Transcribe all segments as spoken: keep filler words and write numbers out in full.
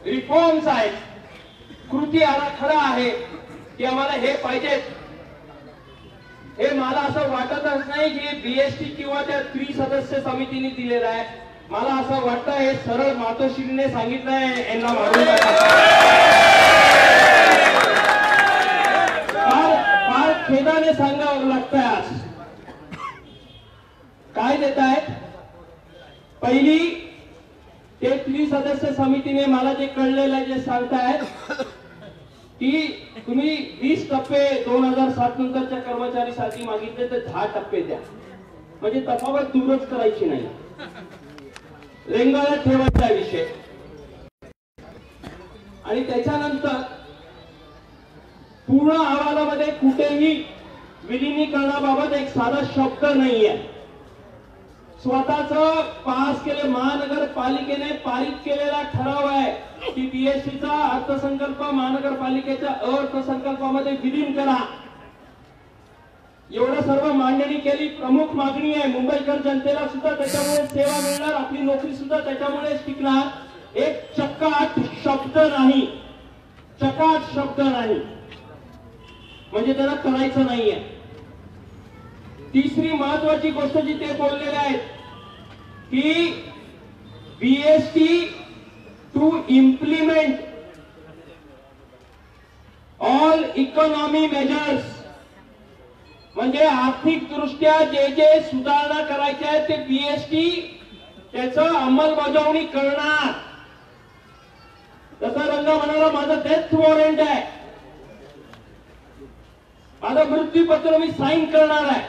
Reforms आहेत, कृती आराखडा आहे की आम्हाला हे पाहिजेत, हे मला असं वाटतच नाही की बीएसटी किंवा त्या त्रिसदस्य समितीने दिलेलं आहे. मला असं वाटतं हे सरळ मातोश्रीने सांगितलंय यांना मारून फार फार खेदाने सांगावं लागतंय. आज काय देत आहेत? पहिली ते त्रिसदस्य समितीने मला जे कळलेलं आहे, जे सांगतायत की तुम्ही वीस टप्पे दोन हजार सात नंतरच्या कर्मचारीसाठी मागितले तर दहा टप्पे द्या, म्हणजे तफावत दूरच करायची नाही, रेंगाळत ठेवायचा विषय. आणि त्याच्यानंतर पूर्ण अहवालामध्ये कुठेही विलिनीकरणाबाबत एक साधा शब्द नाहीये. स्वतःच पास केले महानगरपालिकेने पारित केलेला ठराव आहे की बीएसटीचा अर्थसंकल्प महानगरपालिकेच्या अर्थसंकल्पामध्ये विलीन करा. एवढं सर्व मांडणी केली. प्रमुख मागणी आहे, मुंबईकर जनतेला सुद्धा त्याच्यामुळे सेवा मिळणार, आपली नोकरी सुद्धा त्याच्यामुळे टिकणार. एक चकाट शब्द नाही, चकाट शब्द नाही, म्हणजे त्याला करायचं नाहीये. तिसरी महत्वाची गोष्ट जी ते बोललेले आहेत की BST to implement all economy measures, म्हणजे आर्थिक दृष्ट्या जे जे सुधारणा करायच्या आहेत ते बीएसटी त्याचं अंमलबजावणी करणार. तसा रंग म्हणाला माझं डेथ वॉरंट आहे, माझं मृत्यूपत्र मी साईन करणार आहे.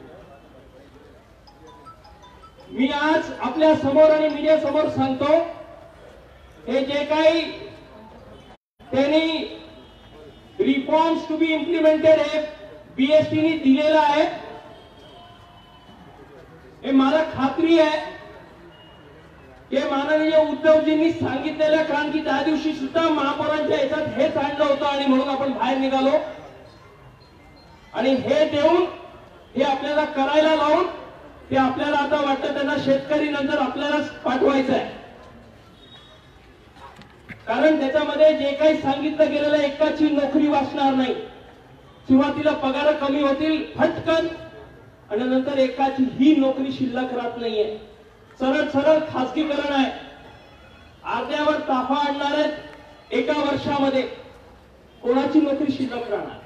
मी आज आपल्या समोर आणि मीडिया समोर सांगतो, हे जे काही त्यांनी रिफॉर्म्स टू बी इम्प्लिमेंटेड हे बीएसटीने दिलेलं आहे, हे मला खात्री आहे की माननीय उद्धवजींनी सांगितलेलं, कारण की त्या दिवशी सुद्धा महापौरांच्या याच्यात हेच आणलं होतं आणि म्हणून आपण बाहेर निघालो. आणि हे देऊन हे आपल्याला करायला लावून ते आपल्याला आता वाटतं त्यांना शेतकरी नंतर आपल्यालाच पाठवायचं आहे. कारण त्याच्यामध्ये जे काही सांगितलं गेलेलं एकाची नोकरी वाचणार नाही. सुरुवातीला पगार कमी होतील फटकन आणि नंतर एकाची ही नोकरी शिल्लक राहत नाहीये. सरळ सरळ खासगीकरण आहे. अर्ध्यावर ताफा आणणार आहेत एका वर्षामध्ये. कोणाची नोकरी शिल्लक राहणार?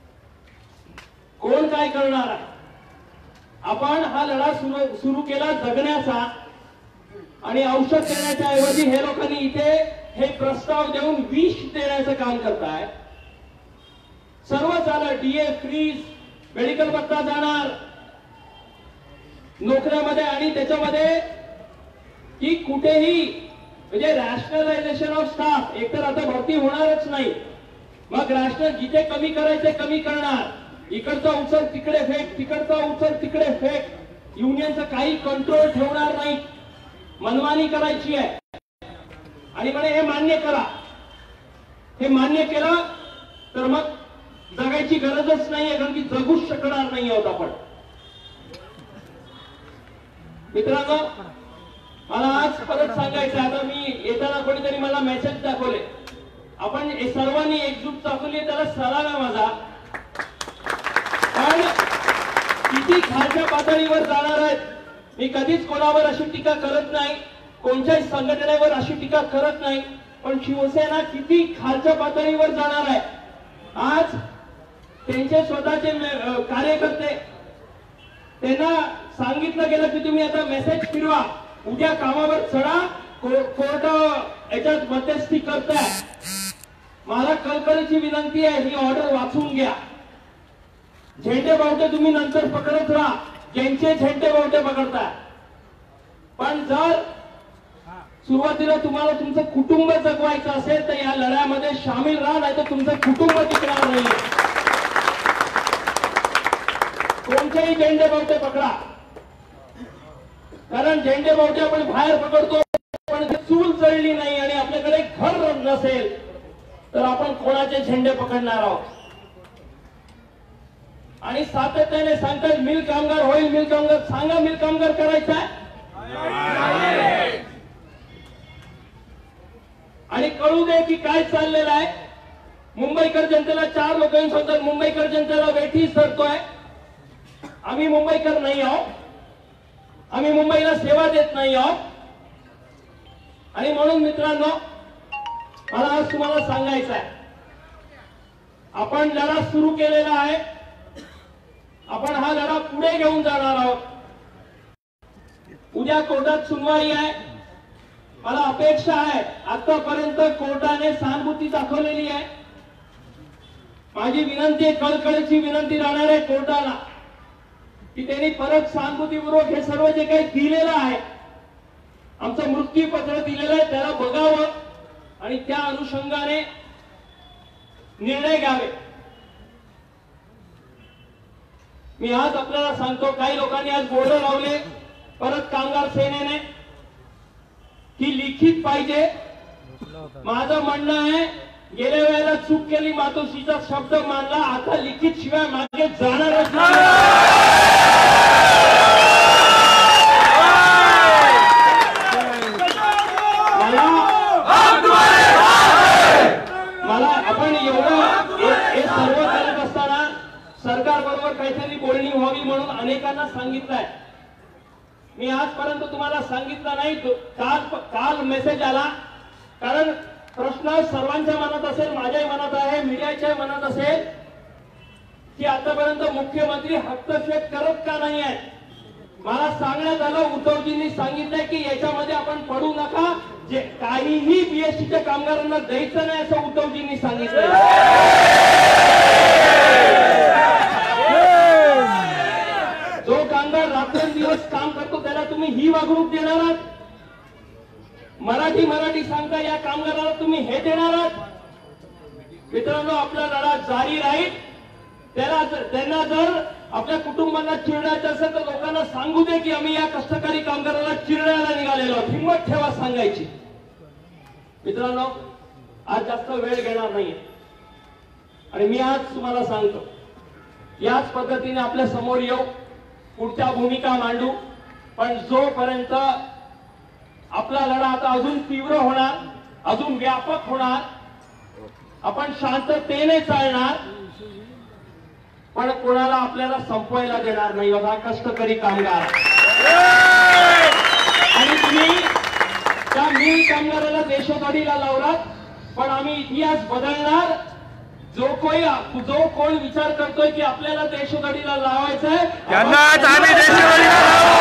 कोण काय करणार आहे? आपण हा लढा सुरू सुरू केला जगण्याचा, आणि औषध देण्याच्या ऐवजी हे लोकांनी इथे हे प्रस्ताव देऊन विष देण्याचं काम करताय. सर्व झालं, डीए फ्रीज, मेडिकल भत्ता जाणार नोकऱ्यामध्ये, आणि त्याच्यामध्ये की कुठेही म्हणजे रॅशनलायझेशन ऑफ स्टाफ. एकतर आता भरती होणारच नाही, मग रॅशनल जिथे कमी करायचे कमी करणार. इकडचा उचल तिकडे फेक, तिकडचा उचल तिकडे फेक. युनियनचं काही कंट्रोल ठेवणार नाही, मनमानी करायची आहे. आणि म्हणे हे मान्य करा. हे मान्य केलं तर मग जगायची गरजच नाहीये, कारण की जगूच शकणार नाही आहोत आपण. मित्रांनो, मला आज परत सांगायचं, आता मी येताना कोणीतरी मला मेसेज दाखवले, आपण सर्वांनी एकजूट दाखवली, त्याला सलाम आहे माझा. पण किती खालच्या पातळीवर जाणार आहेत. मी कधीच कोणावर अशी टीका करत नाही, कोणत्याही संघटनेवर अशी टीका करत नाही, पण शिवसेना किती खालच्या पातळीवर जाणार आहे. आज त्यांचे स्वतःचे कार्यकर्ते, त्यांना सांगितलं गेलं की तुम्ही आता मेसेज फिरवा, उद्या कामावर चढा, कोर्ट याच्यात मध्यस्थी करताय. मला कळकळीची विनंती आहे, ही ऑर्डर वाचून घ्या. झेंडे बावटे तुम्ही नंतर पकडत राहा, ज्यांचे झेंडे बावटे पकडताय. पण जर सुरुवातीला तुम्हाला तुमचं कुटुंब जगवायचं असेल तर या लढ्यामध्ये सामील राहा, नाही तर तुमचं कुटुंब टिकणार नाही. कोणतेही झेंडे बावटे पकडा, कारण झेंडे बावटे आपण बाहेर पकडतो, पण चूल जळली नाही आणि आपल्याकडे घर नसेल तर आपण कोणाचे झेंडे पकडणार आहोत. आणि सातत्याने सांगतात मिल कामगार होईल, मिल कामगार. सांगा मिल कामगार करायचा आहे? आणि कळू दे की काय चाललेलं आहे। मुंबईकर जनतेला चार लोकांसोबत मुंबईकर जनतेला वेठीस धरतोय। आम्ही मुंबईकर नाही आहोत, आम्ही मुंबईला सेवा देत नाही आहोत। आणि म्हणून मित्रांनो, मला आज तुम्हाला सांगायचं आहे, आपण लढा सुरू केलेला आहे, आपण हा लढा पुढे घेऊन जाणार आहोत। उद्या कोर्टात सुनवाई आहे। मला अपेक्षा आहे, आतापर्यंत कोर्टाने सहानुभूती दाखवलेली आहे। माझी विनंती आहे, कळकळीची विनंती राहणार आहे कोर्टाला की त्यांनी परत सहानुभूतीपूर्वक हे सर्व जे काही दिलेलं आहे, आमचं मृत्यूपत्र दिलेलं आहे, त्याला बघावं आणि त्या अनुषंगाने निर्णय घ्यावे। मी आज आपल्याला सांगतो, काही लोकांनी आज बोर्ड लावले परत कामगार सेनेने की लिखित पाहिजे। माझं म्हणणं आहे, गेल्या वेळेला चूक केली, मातोश्रीचा शब्द मानला, आता लिखित शिवाय मागे जाणारच नाही। मला आपण एवढं हे सर्व करत असताना सरकार बरोबर काहीतरी बोलणी व्हावी म्हणून अनेकांना सांगितलंय। मी आजपर्यंत तुम्हाला सांगितलं नाही, काल काल मेसेज आला, कारण प्रश्न सर्वांच्या मनात असेल, माझ्याही मनात आहे, मीडियाच्याही मनात असेल की आतापर्यंत मुख्यमंत्री हस्तक्षेप करत का नाही आहे। मला सांगण्यात आलं, उद्धवजींनी सांगितलंय की याच्यामध्ये आपण पडू नका, जे काहीही बीएससीच्या कामगारांना द्यायचं नाही असं उद्धवजींनी सांगितलं। जो कामगार रात्रंदिवस काम करतो त्याला तुम्ही ही वागणूक देणार आहात? मराठी मराठी सांगता या कामगाराला तुम्ही हे देणार आहात? मित्रांनो, आपला लढा जारी राहील। त्याला त्यांना जर आपल्या कुटुंबांना चिरडायचं असेल तर लोकांना सांगू दे की आम्ही या कष्टकरी कामगाराला चिरडायला निघालेलो आहोत, हिंमत ठेवा सांगायची। मित्रांनो, आज जास्त वेळ घेणार नाहीये आणि मी आज तुम्हाला सांगतो, याच पद्धतीने आपल्या समोर येऊ, पुढच्या भूमिका मांडू, पण जोपर्यंत आपला लढा आता अजून तीव्र होणार, अजून व्यापक होणार, आपण शांततेने चालणार, पण कोणाला आपल्याला संपवायला देणार नाही बघा कष्टकरी कामगार। आणि तुम्ही त्या मिल कामगाराला देशोधडीला लावलात, पण आम्ही इतिहास बदलणार। जो कोई जो कोण विचार करतोय की आपल्याला देशोधडीला लावायचं आहे, त्यांनाच आम्ही देशोधडीला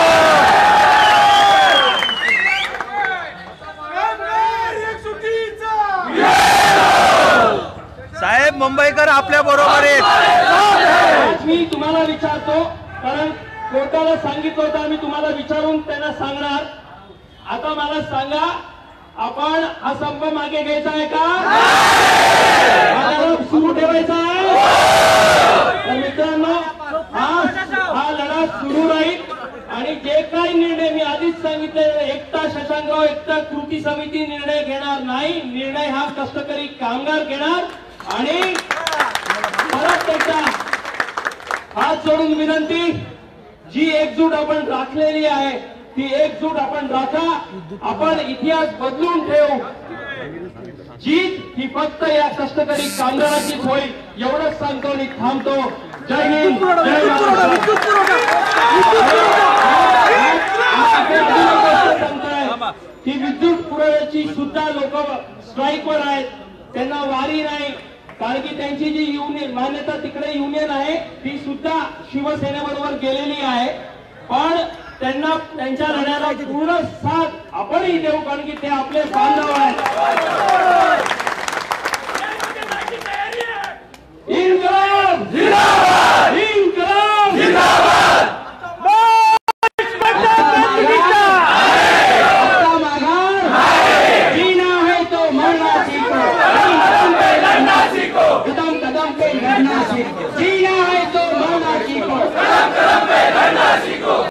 साहेब, मुंबईकर आपल्या बरोबर आहेत। मी तुम्हाला विचारतो, कारण कोर्टाला सांगितलं होतं आम्ही तुम्हाला विचारून त्यांना सांगणार। आता मला सांगा, आपण हा संप मागे घ्यायचा आहे का? हा लढा सुरू ठेवायचा आहे? तर मित्रांनो, हा हा लढा सुरू राहील आणि जे काही निर्णय मी आधीच सांगितले, एकटा शशांकराव एकटा कृती समिती निर्णय घेणार नाही, निर्णय हा कष्टकरी कामगार घेणार। आणि परत एकदा हात जोडून विनंती, जी एकजूट आपण राखलेली आहे ती एकजूट आपण राखा। आपण इतिहास बदलून ठेवू, जीत ही फक्त या कष्टकरी कामगाराचीच होईल, एवढंच सांगतो आणि थांबतो। जय हिंद, जय महाराष्ट्र। सांगताय की विद्युत पुरवठ्याची सुद्धा लोक स्ट्राईकवर आहेत, त्यांना वारी नाही, कारण की त्यांची जी युनियन मान्यता तिकडे युनियन आहे ती सुद्धा शिवसेनेबरोबर गेलेली आहे, पण त्यांना त्यांच्या लढ्याला पूर्ण साथ आपणही देऊ, कारण की ते आपले बांधव आहेत। इन्कलाब जिंदाबाद, इन्कलाब जिंदाबाद। जीना है तो मरना सीखो, कदम कदम पे लड़ना सीखो, जीना है तो मरना सीखो, कदम कदम पे लड़ना सीखो।